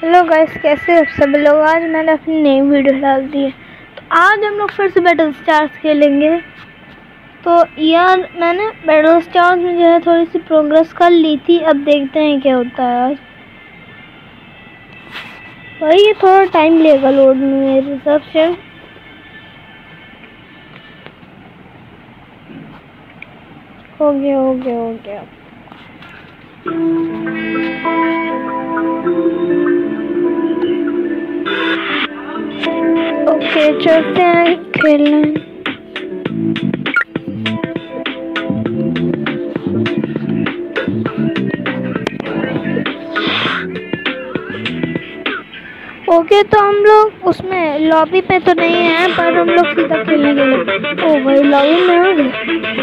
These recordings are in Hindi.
हेलो गाइस, कैसे हो सब लोग। आज मैंने अपनी नई वीडियो डाल दी है। तो आज हम लोग फिर से बैटल स्टार्स खेलेंगे। तो यार मैंने बैटल स्टार्स में जो है थोड़ी सी प्रोग्रेस कर ली थी। अब देखते हैं क्या होता है आज। भाई ये थोड़ा टाइम लेगा लोड में मेरे हिसाब से। हो गया। ओके चलते हैं खेलने। ओके तो हम लोग उसमें लॉबी पे तो नहीं है, पर हम लोग सीधा खेलने के लिए। ओ भाई लॉबी में आ गए।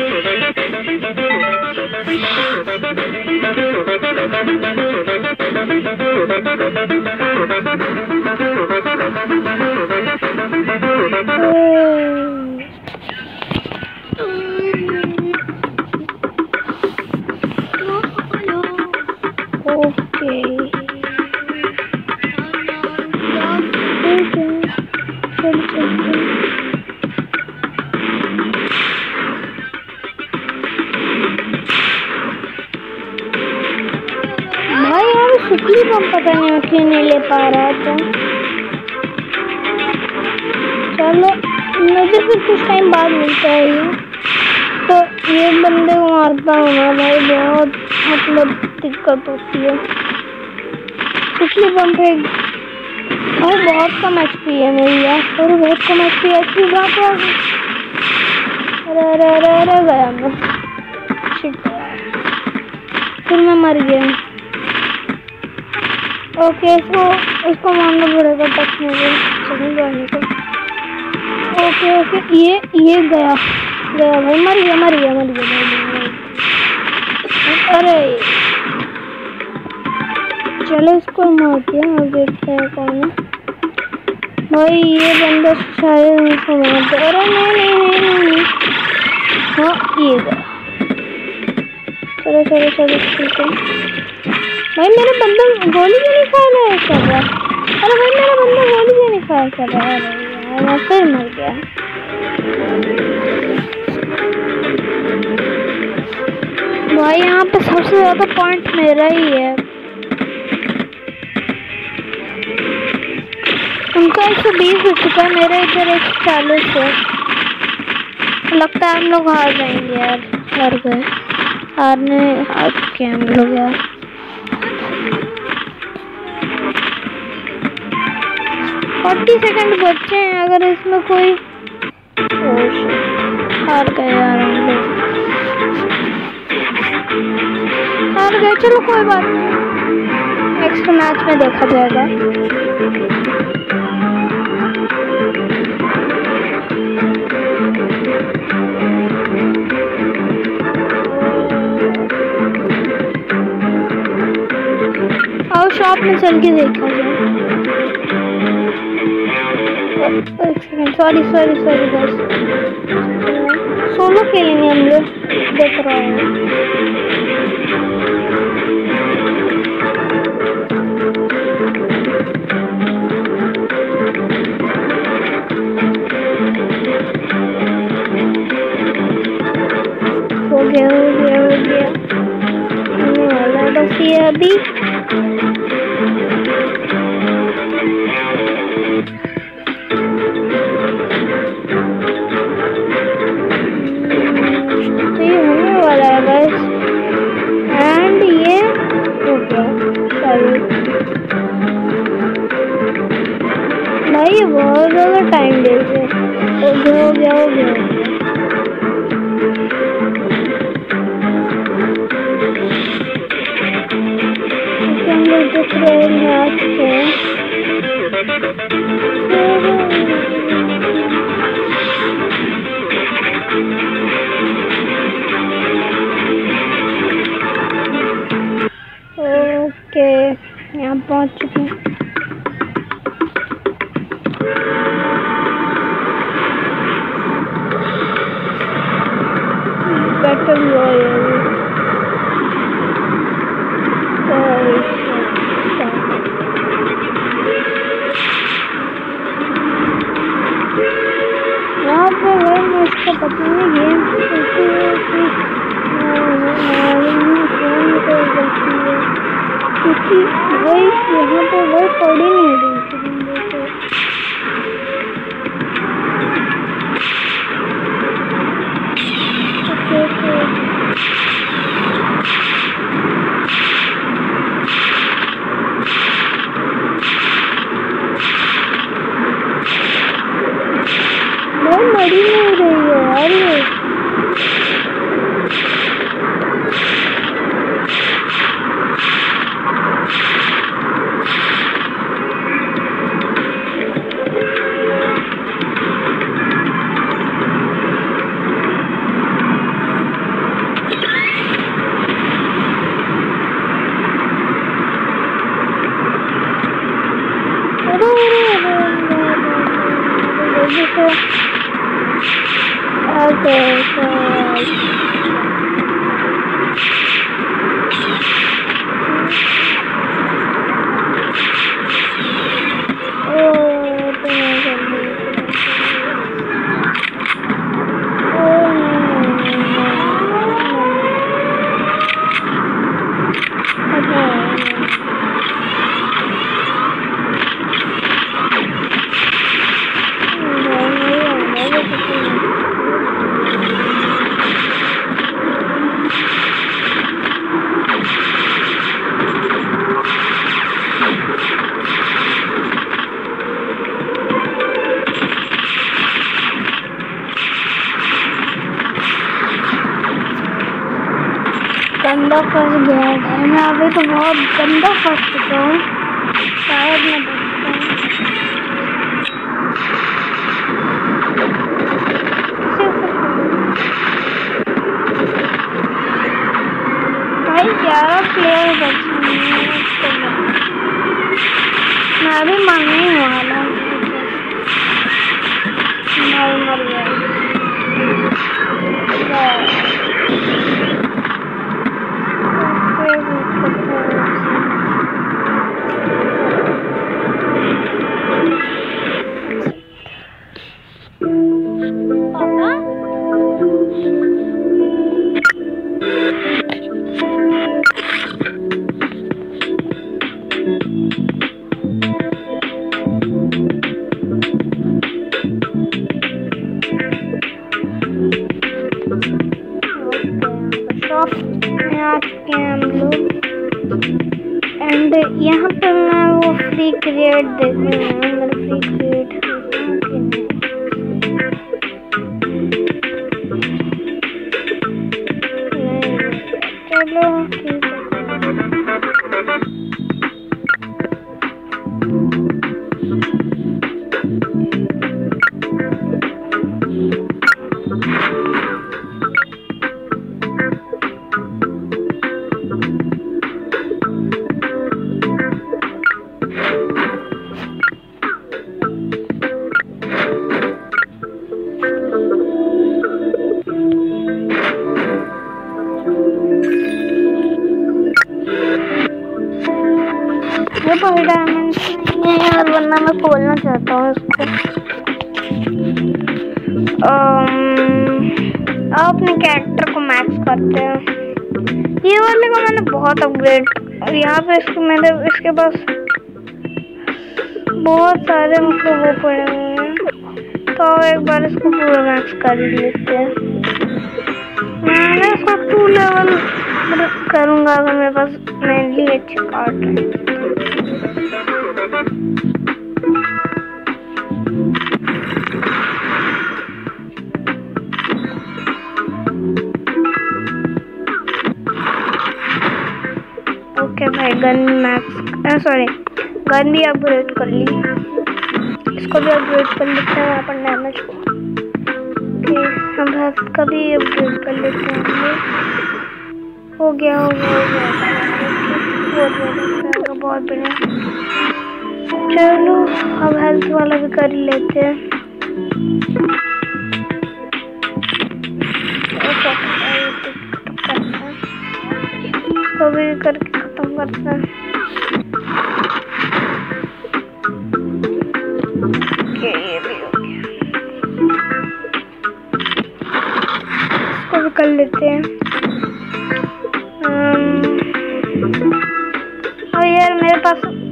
शुक्ली बम पता नहीं क्यों नहीं ले पा रहा था। चलो मुझे फिर कुछ टाइम बाद मिलता है ये। तो ये बंदे को मारता हूँ ना भाई, बहुत मतलब दिक्कत होती है। शुक्ली बम पे और बहुत कम एचपी है मेरी यार, और बहुत कम एचपी अरे गया मैं। शिट फिर मैं मर गया। ओके इसको मारना पड़ेगा टच में चली जाने को। ओके ये गया भाई, मर गया। अरे चलो इसको मारते हैं और देखते हैं कौन है। भाई ये बंदा शायद इसको मारते। अरे नहीं। हाँ ये गया। चलो ठीक है। भाई मेरा बंदा गोली क्यों नहीं फायर कर रहा। अरे भाई मेरा बंदा गोली क्यों नहीं फायर कर रहा है। यार मैं फिर मर गया। भाई यहाँ पे सबसे ज्यादा पॉइंट मेरा ही है। उनका 120 हो चुका है, मेरा इधर 140 है। लगता है हम लोग हार जाएंगे यार। हार चुके हम लोग यार। फोर्टी सेकंड बचे हैं। अगर इसमें कोई हार गए यार हम लोग, हार गए। चलो कोई बात नहीं, नेक्स्ट मैच में देखा जाएगा। आओ शॉप में चल के देखा जाए। एक सेकंड, सॉरी गाइस, सोलो खेलेंगे हम लोग। देख रहा हूँ हो गया होने वाला है बस ये अभी। एंड ये हो गया। भाई बहुत ज्यादा टाइम ले रहे। हो गया। हम लोग देख रहे हैं आज के। ओके यहाँ पहुँच चुके हैं। बैटल रॉयल भाई यहाँ पे भाई पड़ ही नहीं रही थी देखो। भाई मरी नहीं रही है यार ये। गंदा फंस गया है। मैं अभी तो बहुत गंदा फंस चुका हूँ। शायद मैं भाई 11 प्लेयर बचे हैं। मैं अभी मरने ही वाला हूँ। मर गया। एंड यहाँ पर मैं वो फ्री क्रिएट देखूंगा। मेरा फ्री क्रिएट चलो ठीक है। कोई डायमंड नहीं है यार, वरना मैं खोलना चाहता हूँ इसको। अपने कैरेक्टर को मैक्स करते हैं। ये वाले को मैंने बहुत अपग्रेड, यहाँ पे इसके पास बहुत सारे मतलब वो पड़े हुए हैं, तो एक बार इसको पूरा मैक्स कर लेते हैं। मैं इसको 2 लेवल करूँगा अगर मेरे पास मेनली अच्छे कार्ड है। ओके भाई, गन मैक्स गन भी अपग्रेड कर ली। इसको भी अपग्रेड कर लेते हैं अपन डैमेज को। हम इसका भी अपग्रेड कर लेते हैं। हो गया बहुत बढ़िया। चलो अब हेल्थ वाला भी कर लेते हैं। इसको भी करके खत्म करते हैं। ये भी हो गया, इसको भी कर लेते हैं। और ये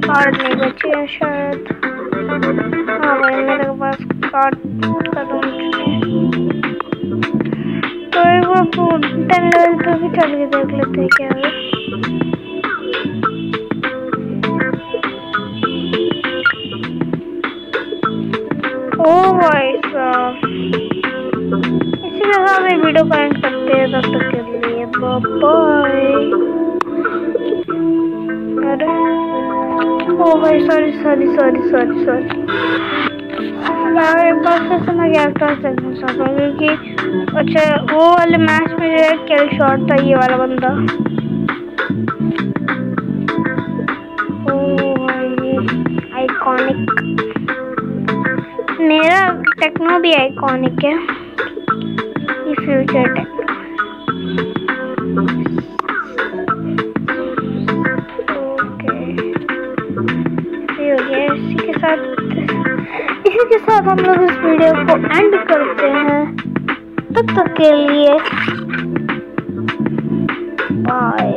कार्ड नहीं बची है शायद। हाँ भाई मेरे पास कार्ड खत्म हो चुके हैं। तो एक बार 10 लेवल पे भी चल के देख लेते हैं क्या है। ओ भाई साहब, इसी के साथ वीडियो कनेक्ट करते हैं। तब तक के लिए बाय। अरे ओ भाई सॉरी यार, एक बार फिर से मैं कैरेक्टर देखना चाहता हूँ क्योंकि अच्छा वो वाले मैच में जो है किल शॉट था ये वाला बंदा। ओ भाई आइकॉनिक, मेरा टेक्नो भी आइकॉनिक है, ये फ्यूचर टेक्नो। ओके इसी के साथ हम लोग इस वीडियो को एंड करते हैं। तब तक के लिए बाय।